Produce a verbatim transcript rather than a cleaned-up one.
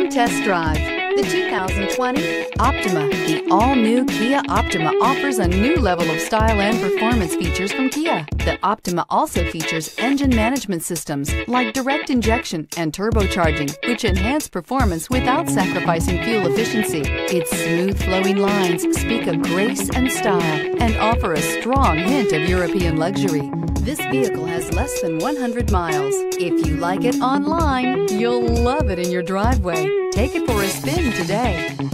Come test drive the two thousand twenty Optima. The all-new Kia Optima offers a new level of style and performance features from Kia. The Optima also features engine management systems like direct injection and turbocharging, which enhance performance without sacrificing fuel efficiency. Its smooth flowing lines speak of grace and style and offer a strong hint of European luxury. This vehicle has less than one hundred miles. If you like it online, you'll love it in your driveway. Take it for a spin today.